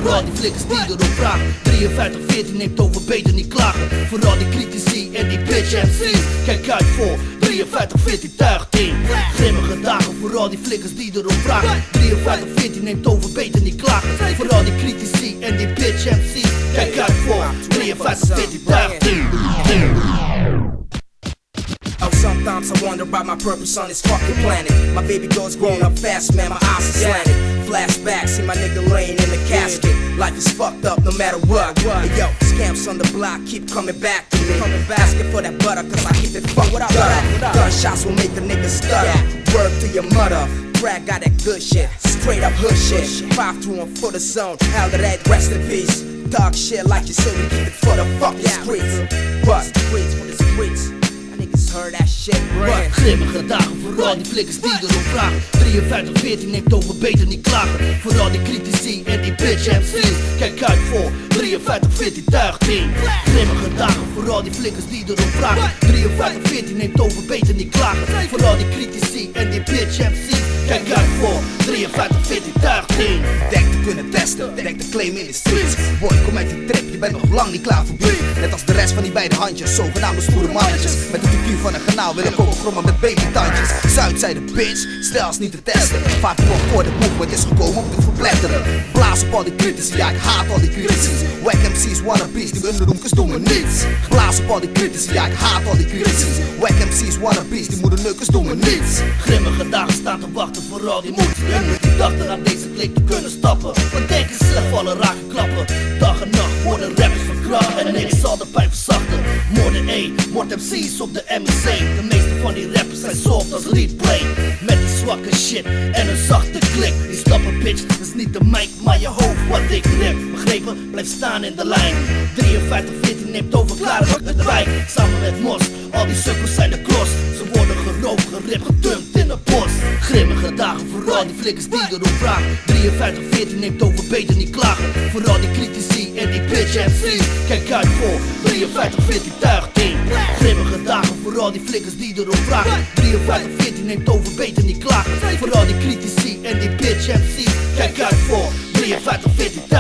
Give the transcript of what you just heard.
vooral die flikkers die erop vragen. 53-14 neemt over, beter niet klagen. Vooral die critici en die bitch MC's. Kijk uit voor 53-14 tuigteam. Grimmige dagen, vooral die flikkers die erop vragen. 53-14 neemt over, beter niet klagen. Vooral die critici en die bitch MC's. Kijk uit voor 53-14 tuigteam. Sometimes I wonder about my purpose on this fucking planet. My baby girl's growing up fast, man, my eyes are slanted. Flashback, see my nigga laying in the casket. Life is fucked up no matter what. Hey, yo, scamps on the block keep coming back to me. Asking for that butter, cause I keep it fucked up. Gunshots will make a nigga stutter. Word to your mother. Brad got that good shit, straight up hood shit. 5-2 on for the zone, hell to that, rest in peace. Dog shit like you said, we keep it for the fucking streets. Bust streets for the streets. Heard that shit, Grimmige dagen, vooral die flikkers die erop vragen. 53-14 neemt over, beter niet klagen. Vooral die critici en die bitch MC's. Kijk uit voor 53-14 tuigteam. Grimmige dagen, vooral die flikkers die erop vragen. 53-14 neemt over, beter niet klagen. Vooral die critici en die bitch MC's. Kijk uit voor 53-14 tuigteam. Denk te kunnen testen, denk te claimen in de streets. Boy, kom uit die trip, je bent nog lang niet klaar voor brief. Net als de rest van die beide handjes, zogenaamde stoere mannetjes. Met een TQ van een kanaal wil ik ook grommen met babytandjes. Zuidzijde bitch, stel als niet te testen. Vaak voor de movement is gekomen om te verpletteren. Blaas op al die critici, ja ik haat al die critici. Wack MC's, wannabes, die underdonkers doen me niets. Blaas op al die critici, ja ik haat al die critici. Wack MC's, wannabes, die moedernukkers doen me niets. Grimmige dagen staan te wachten voor al die moeders. Die dachten aan deze kleed te kunnen stappen. Wat denken ze, vallen raken klappen. Dag en nacht worden rappers verkracht. En niks zal de pijn verzachten. Moorden moord MC's op de MSC. De meeste van die rappers zijn soft als replay. Met die zwakke shit en een zachte klik. Die stappen bitch, dat is niet de mic, maar je hoofd wat ik rip. Begrepen? Blijf staan in de lijn. 53-14 neemt over, klaar met de wijk. Samen met Mos, al die sukkels zijn de klos. Ze worden geroofd, geript, gedumpt in het bos. Grimmige dagen, vooral die flikkers die erop vragen. 53-14 neemt over, beter niet klagen. Vooral die critici en die bitch MC's. Kijk uit voor 53-14 tuigteam. Grimmige dagen, vooral die flikkers die erop vragen. 53-14 neemt over, beter niet klagen. Vooral die critici en die bitch MC's. Kijk uit voor 53-14 tuigteam.